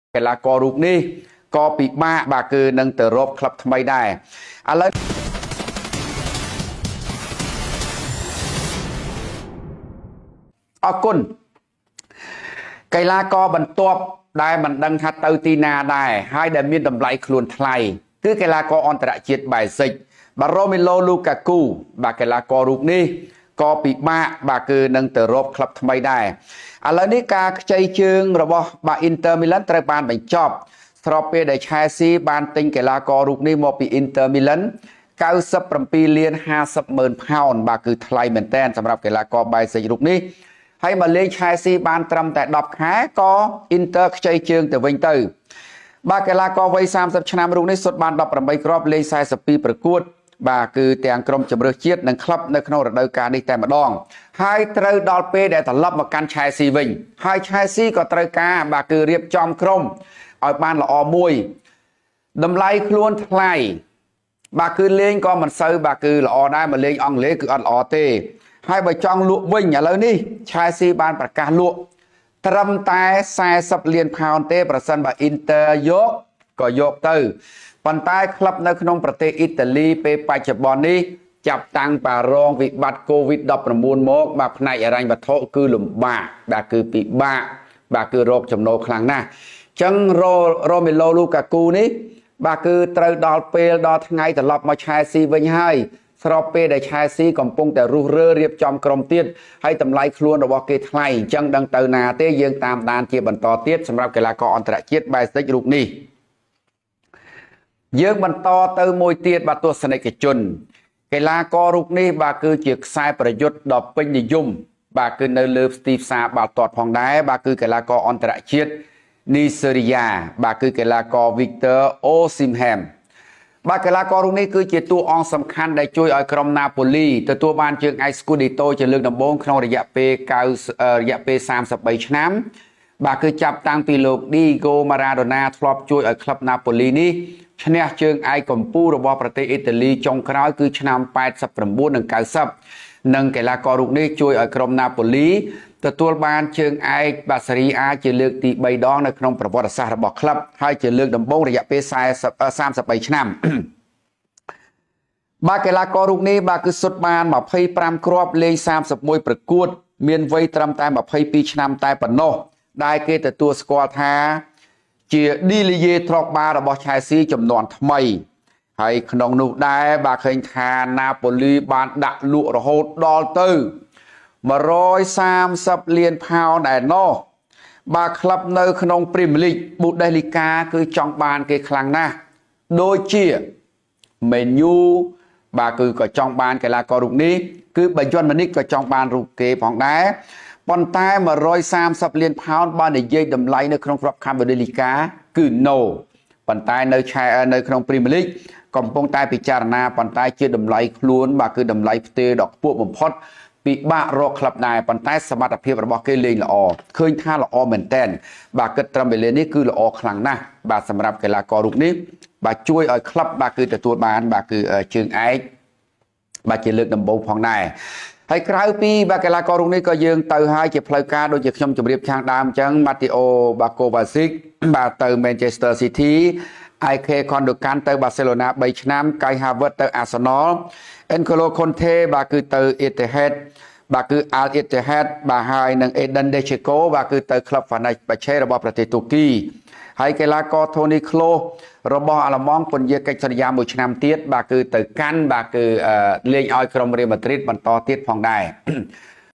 កីឡាកររូបនេះក៏ពិបាកបាទគឺនឹងទៅរកក្លឹបថ្មីដែរឥឡូវអរគុណកីឡាករបន្ទាប់ដែលមិនដឹងថាទៅទីណាដែរហើយដែលមានតម្លៃខ្លួនថ្លៃគឺកីឡាករអន្តរជាតិបែសិកបាទរ៉ូមេឡូលូកាគូបាទកីឡាកររូបនេះក៏ពិបាកបាទគឺនឹងទៅរកក្លឹបថ្មីដែរឥឡូវនេះការខ្ចីជើងរបស់បាទ Inter Milan ត្រូវបានបញ្ចប់ស្របពេលដែល Chelsea បានទិញកីឡាកររូបនេះមកពី Inter Milan 97 លាន 50 ម៉ឺនផោនបាទគឺថ្លៃមែនទែនសម្រាប់កីឡាករបែសិករូបនេះហើយមកលេង Chelsea បានត្រឹមតែ10ខែក៏ Inter ខ្ចីជើងទៅវិញទៅបាទកីឡាករវ័យ30ឆ្នាំរូបនេះសុទ្ធបាន18គ្រាប់លេង42ប្រកួតបាទគឺទាំងក្រុមជម្រើសជាតិនិងក្លឹបនៅក្នុងរដូវកាលនេះតែម្ដងហើយត្រូវដល់ពេលដែលត្រឡប់មកកាន់ Chelsea វិញហើយ Chelsea ក៏ត្រូវការបាទគឺរៀបចំក្រុមឲ្យបានល្អមួយតម្លៃខ្លួនថ្លៃបាទគឺលេងក៏មិនសូវបាទគឺល្អដែរមកលេងអង់គ្លេសគឺអត់ល្អទេហើយបើចង់លក់វិញឥឡូវនេះ Chelsea បានប្រកាសលក់ត្រឹមតែ40លានផោនទេប្រសិនបើ Inter យកក៏យកទៅប៉ុន្តែក្លឹបនៅក្នុងប្រទេសអ៊ីតាលីពេលបច្ចុប្បន្ននេះចាប់តាំងពីរងវិបត្តិ COVID-19 មកបាទផ្នែកហិរញ្ញវត្ថុគឺលំបាកបាទគឺពិបាកបាទគឺរកចំណូលខ្លាំងណាស់អញ្ចឹងរ៉ូមេឡូលូកាគូនេះបាទគឺត្រូវដល់ពេលដល់ថ្ងៃត្រឡប់មក Chelsea វិញហើយស្របពេលដែល Chelsea កំពុងតែរុះរើរៀបចំក្រុមទៀតហើយតម្លៃខ្លួនរបស់គេថ្លៃអញ្ចឹងដឹងទៅណាទេយើងតាមដានជាបន្តទៀតសម្រាប់កីឡាករអន្តរជាតិបែសិករូបនេះយើងបន្តទៅមួយទៀតបាទទស្សនិកជនកីឡាកររូបនេះបាទគឺជាខ្សែប្រយុទ្ធដ៏ពេញនិយមបាទគឺនៅលើទីផ្សារបាល់ទាត់ផងដែរបាទគឺកីឡាករអន្តរជាតិនីសេរីយ៉ាបាទគឺកីឡាករ Victor Osimhen បាទកីឡាកររូបនេះគឺជាតួអង្គសំខាន់ដែលជួយឲ្យក្រុមណាប៉ូលីទទួលបានជើងឯក Scudetto ជាលើកដំបូងក្នុងរយៈពេល33ឆ្នាំបាទគឺចាប់តាំងពីលោក Diego Maradona ធ្លាប់ជួយឲ្យក្លឹបណាប៉ូលីនេះឈ្នះជើងឯកកំពូលរបស់ប្រទេសអ៊ីតាលីចុងក្រោយគឺឆ្នាំ89និង90និងកីឡាកររូបនេះជួយឲ្យក្រុមណាប៉ូលីទទួលបានជើងឯកបាសេរីអាជាលើកទី3ដងនៅក្នុងប្រវត្តិសាស្ត្ររបស់ក្លឹបហើយជាលើកដំបូងរយៈពេល33ឆ្នាំបាទកីឡាកររូបនេះបាទគឺសុទ្ធបាន25គ្រាប់លេង31ប្រកួតមានវ័យត្រឹមតែ22ឆ្នាំតែប៉ុណ្ណោះដែលគេទទួលស្គាល់ថាជាឌីលីយេត្រកបារបស់ Chelsea ចំនួនថ្មីហើយក្នុងនោះដែរបាទឃើញថាណាប៉ូលីបានដាក់លក់រហូតដល់ទៅ130លានផោនឯណោះបាទក្លឹបនៅក្នុង Premier League Bundesliga គឺចង់បានគេខ្លាំងណាស់ដូចជា Man U បាទគឺក៏ចង់បានកីឡាកររូបនេះគឺBayern Munichក៏ចង់បានរូបគេផងដែរប៉ុន្តែ130លានផោនបើនិយាយតម្លៃនៅក្នុងក្របខ័ណ្ឌ Bundesliga គឺ no ប៉ុន្តែនៅក្នុង Premier League កំពុងតែពិចារណាប៉ុន្តែជាតម្លៃខ្លួនបាទគឺតម្លៃផ្ទេរដ៏ខ្ពស់បំផុតពិបាករកក្លឹបដែរប៉ុន្តែសមត្ថភាពរបស់គេលេងល្អឃើញថាល្អមែនតើបាទគិតត្រឹមវេលានេះគឺល្អខ្លាំងណាស់បាទសម្រាប់កីឡាកររូបនេះបាទជួយឲ្យក្លឹបបាទគឺទទួលបានបាទគឺជើងឯកបាទជាលើកដំបូងផងដែរហើយក្រៅពីបាទកីឡាកររូបនេះក៏យើងទៅហើយជាផ្លូវការដូចជាខ្ញុំជម្រាបខាងដើមអញ្ចឹង Matteo Kovacic បាទទៅ Manchester City IK Gundogan ទៅ Barcelona 3 ឆ្នាំ Kai Havertz ទៅ Arsenal N'Golo Conte បាទគឺទៅ Etihad បាទគឺ Al Ittihad បាទហើយនឹង Edin Dzeko បាទគឺទៅក្លឹប Fenerbahce របស់ប្រទេសទូគីហើយកីឡាករ Toni Kroos របស់អាល្លឺម៉ង់ពន្យាកិច្ចសន្យា1ឆ្នាំទៀតបាទគឺទៅកាន់បាទគឺលេងឲ្យក្រុម Real Madrid បន្តទៀតផងដែរ